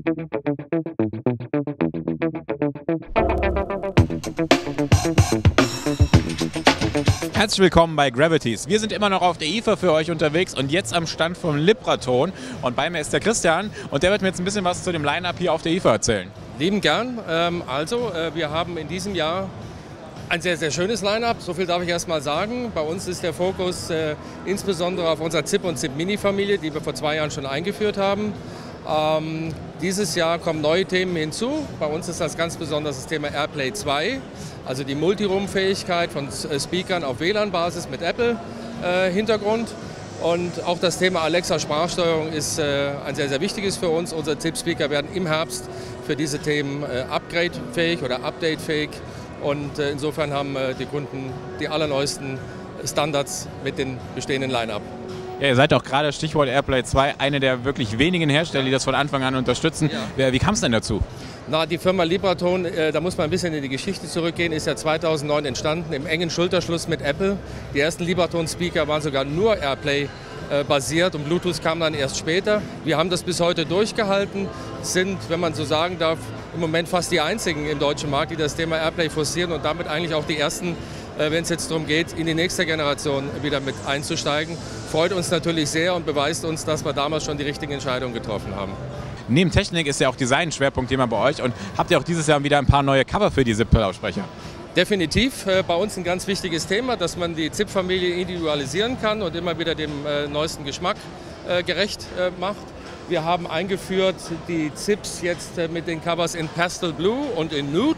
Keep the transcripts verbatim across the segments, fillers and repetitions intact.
Herzlich willkommen bei Gravities. Wir sind immer noch auf der I F A für euch unterwegs und jetzt am Stand vom Libraton. Und bei mir ist der Christian und der wird mir jetzt ein bisschen was zu dem Line-Up hier auf der I F A erzählen. Lieben gern. Also, wir haben in diesem Jahr ein sehr, sehr schönes Line-Up. So viel darf ich erst mal sagen. Bei uns ist der Fokus äh, insbesondere auf unserer ZIP und ZIP Mini-Familie, die wir vor zwei Jahren schon eingeführt haben. Ähm, dieses Jahr kommen neue Themen hinzu. Bei uns ist das ganz besonders das Thema AirPlay zwei, also die Multiroom-Fähigkeit von Speakern auf W L A N-Basis mit Apple-Hintergrund. Äh, und auch das Thema Alexa-Sprachsteuerung ist äh, ein sehr, sehr wichtiges für uns. Unsere ZIP-Speaker werden im Herbst für diese Themen äh, upgrade-fähig oder update-fähig. Und äh, insofern haben äh, die Kunden die allerneuesten Standards mit den bestehenden Line-Up. Ja, ihr seid auch gerade, Stichwort AirPlay zwei, eine der wirklich wenigen Hersteller, die das von Anfang an unterstützen. Ja. Wie kam es denn dazu? Na, die Firma Libraton, äh, da muss man ein bisschen in die Geschichte zurückgehen, ist ja zweitausendneun entstanden, im engen Schulterschluss mit Apple. Die ersten Libraton-Speaker waren sogar nur AirPlay äh, basiert und Bluetooth kam dann erst später. Wir haben das bis heute durchgehalten, sind, wenn man so sagen darf, im Moment fast die einzigen im deutschen Markt, die das Thema AirPlay forcieren und damit eigentlich auch die ersten, äh, wenn es jetzt darum geht, in die nächste Generation wieder mit einzusteigen. Freut uns natürlich sehr und beweist uns, dass wir damals schon die richtigen Entscheidungen getroffen haben. Neben Technik ist ja auch Design ein Schwerpunktthema bei euch und habt ihr auch dieses Jahr wieder ein paar neue Cover für die ZIP-Lautsprecher? Definitiv. Äh, bei uns ein ganz wichtiges Thema, dass man die ZIP-Familie individualisieren kann und immer wieder dem äh, neuesten Geschmack äh, gerecht äh, macht. Wir haben eingeführt die ZIPs jetzt mit den Covers in Pastel Blue und in Nude.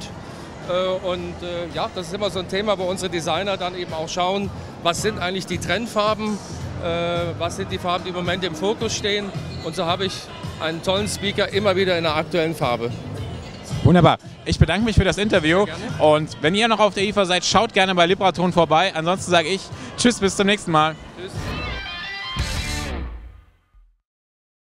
Und ja, das ist immer so ein Thema, wo unsere Designer dann eben auch schauen, was sind eigentlich die Trendfarben, was sind die Farben, die im Moment im Fokus stehen. Und so habe ich einen tollen Speaker immer wieder in der aktuellen Farbe. Wunderbar. Ich bedanke mich für das Interview. Und wenn ihr noch auf der I F A seid, schaut gerne bei Libraton vorbei. Ansonsten sage ich Tschüss, bis zum nächsten Mal. Tschüss.